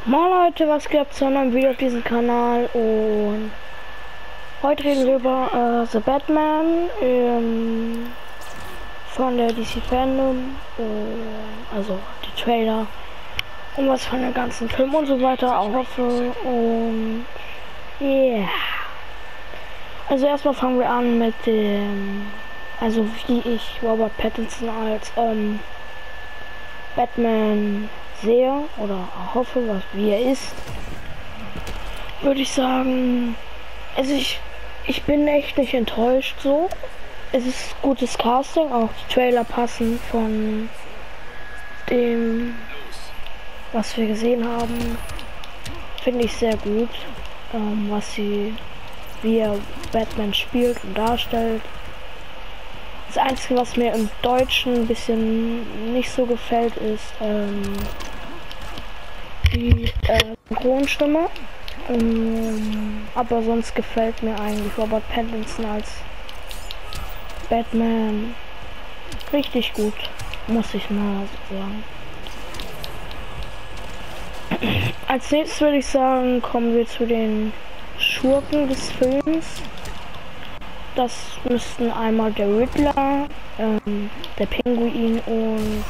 Moin Leute, was geht zu einem neuen Video auf diesem Kanal und heute reden wir über The Batman von der DC Fandom, also die Trailer und was von den ganzen Filmen und so weiter auch hoffe und yeah. Also erstmal fangen wir an mit dem, also wie ich Robert Pattinson als Batman sehe oder hoffe, wie er ist, würde ich sagen, also ich bin echt nicht enttäuscht so. Es ist gutes Casting, auch die Trailer passen von dem, was wir gesehen haben, finde ich sehr gut, wie er Batman spielt und darstellt. Das Einzige, was mir im Deutschen ein bisschen nicht so gefällt, ist die Synchronstimme. Aber sonst gefällt mir eigentlich Robert Pattinson als Batman richtig gut, muss ich mal so sagen. Als nächstes würde ich sagen, kommen wir zu den Schurken des Films. Das müssten einmal der Riddler, der Pinguin und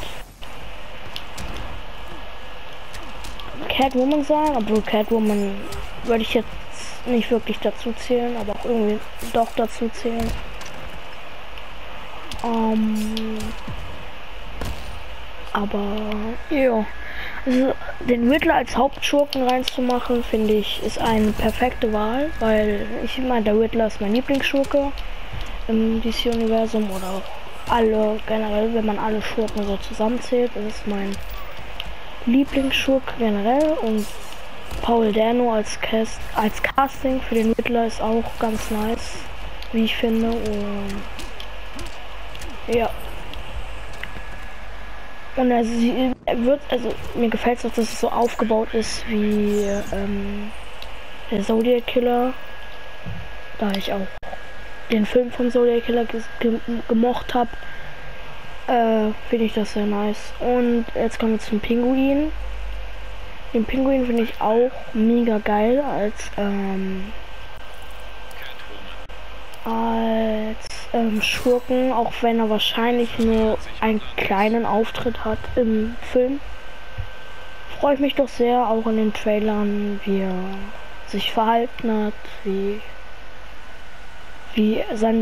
Catwoman sein, obwohl Catwoman würde ich jetzt nicht wirklich dazu zählen, aber auch irgendwie doch dazu zählen. Aber ja, also den Riddler als Hauptschurken reinzumachen, finde ich, ist eine perfekte Wahl, weil ich meine, der Riddler ist mein Lieblingsschurke im DC-Universum oder auch alle generell, wenn man alle Schurken so zusammenzählt, ist es mein Lieblingsschurke generell und Paul Dano als Casting für den Riddler ist auch ganz nice, wie ich finde, und ja. Und er wird, also mir gefällt es auch, dass es so aufgebaut ist wie der Zodiac Killer, da ich auch den Film von Zodiac Killer gemocht habe, finde ich das sehr nice. Und jetzt kommen wir zum Pinguin. Den Pinguin finde ich auch mega geil als Schurken, auch wenn er wahrscheinlich nur einen kleinen Auftritt hat im Film. Freue ich mich doch sehr, auch in den Trailern, wie er sich verhalten hat, wie die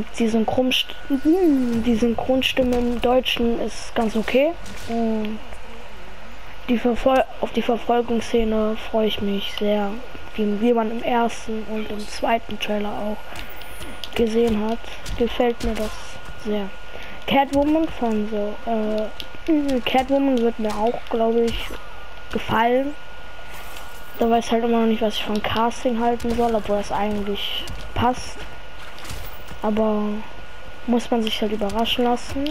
Synchronstimme im Deutschen ist ganz okay. Und auf die Verfolgungsszene freue ich mich sehr, wie man im ersten und im zweiten Trailer auch gesehen hat, gefällt mir das sehr. Catwoman Catwoman wird mir auch, glaube ich, gefallen. Da weiß halt immer noch nicht, was ich von Casting halten soll, obwohl das eigentlich passt. Aber muss man sich halt überraschen lassen.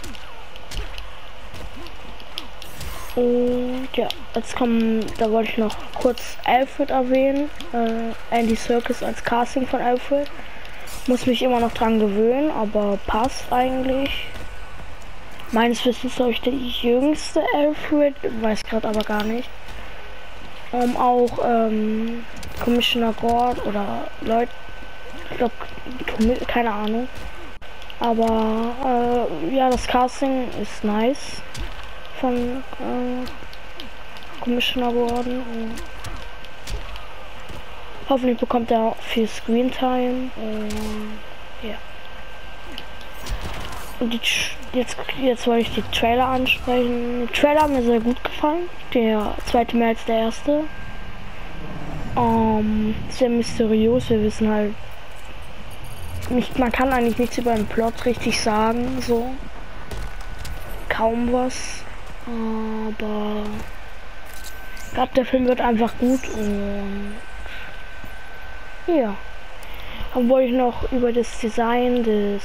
Und ja, da wollte ich noch kurz Alfred erwähnen. Andy Serkis als Casting von Alfred. Muss mich immer noch dran gewöhnen, aber passt eigentlich. Meines Wissens glaube ich der jüngste Alfred, weiß gerade aber gar nicht. Auch Commissioner Gord oder Leute, ich glaube, keine Ahnung. Aber ja, das Casting ist nice von Commissioner Gordon. Hoffentlich bekommt er viel Screentime. Ja. Und jetzt wollte ich die Trailer ansprechen. Die Trailer haben mir sehr gut gefallen. Der zweite mehr als der erste. Sehr mysteriös. Wir wissen halt nicht, man kann eigentlich nichts über den Plot richtig sagen. So. Kaum was. Aber ich glaube, der Film wird einfach gut und ja. Dann wollte ich noch über das Design des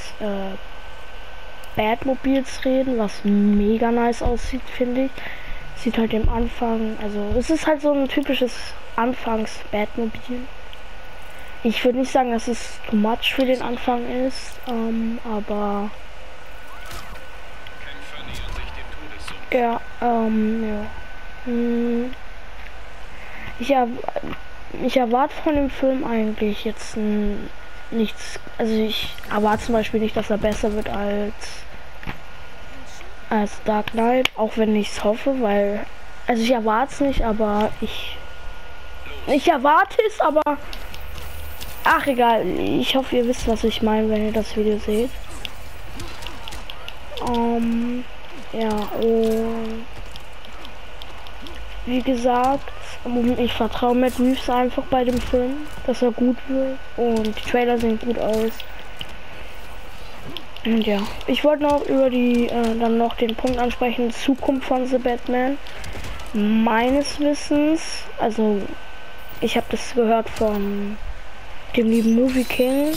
Batmobils reden, was mega nice aussieht, finde ich. Sieht halt im Anfang, also es ist halt so ein typisches Anfangs-Batmobil. Ich würde nicht sagen, dass es too much für den Anfang ist, aber ja, ja. ich erwarte von dem Film eigentlich jetzt nichts. Also ich erwarte zum Beispiel nicht, dass er besser wird als Dark Knight, auch wenn ich es hoffe, weil, also ich erwarte es nicht, aber ich erwarte es, aber ach egal, ich hoffe ihr wisst, was ich meine, wenn ihr das Video seht. Ja, und wie gesagt, ich vertraue Matt Reeves einfach bei dem Film, dass er gut wird, und die Trailer sehen gut aus. Und ja, ich wollte noch über dann noch den Punkt ansprechen, Zukunft von The Batman. Meines Wissens, also ich habe das gehört von dem lieben Movie King,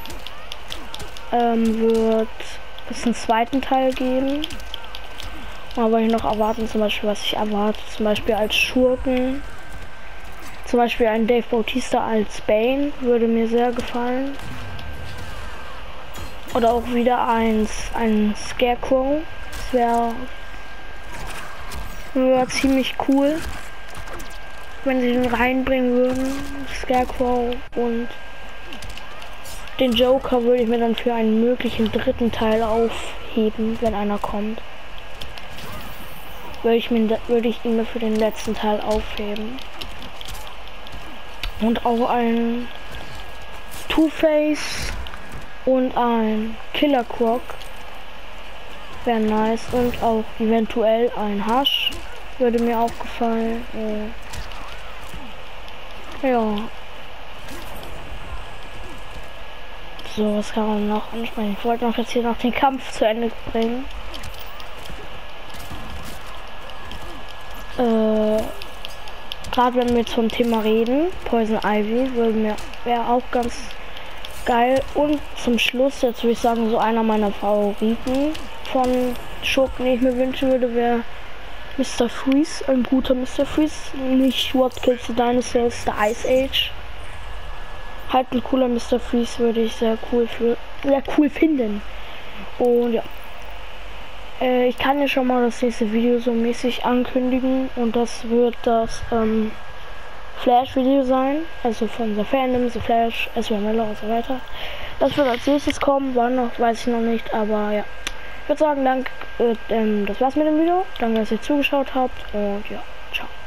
wird es einen zweiten Teil geben. Aber ich noch erwarten, zum Beispiel, was ich erwarte, zum Beispiel als Schurken, zum Beispiel ein Dave Bautista als Bane würde mir sehr gefallen. Oder auch wieder ein Scarecrow. Das wäre ziemlich cool, wenn sie den reinbringen würden. Scarecrow, und den Joker würde ich mir dann für einen möglichen dritten Teil aufheben, wenn einer kommt. Würde ich ihn mir für den letzten Teil aufheben. Und auch ein Two-Face und ein Killer Croc wäre nice, und auch eventuell ein Hush würde mir auch gefallen. Ja. So, was kann man noch ansprechen? Ich wollte noch jetzt hier noch den Kampf zu Ende bringen. Gerade wenn wir zum Thema reden, Poison Ivy wäre auch ganz geil. Und zum Schluss, jetzt würde ich sagen, so einer meiner Favoriten von Schurken, den ich mir wünschen würde, wäre Mr. Freeze, ein guter Mr. Freeze, nicht What Kills the Dinosaurs, The Ice Age. Halt ein cooler Mr. Freeze würde ich sehr cool finden. Und ja. Ich kann ja schon mal das nächste Video so mäßig ankündigen, und das wird das Flash-Video sein, also von The Fandom, The Flash, Ezra Miller und so weiter. Das wird als nächstes kommen, wann noch, weiß ich noch nicht, aber ja. Ich würde sagen, das war's mit dem Video. Danke, dass ihr zugeschaut habt, und ja, ciao.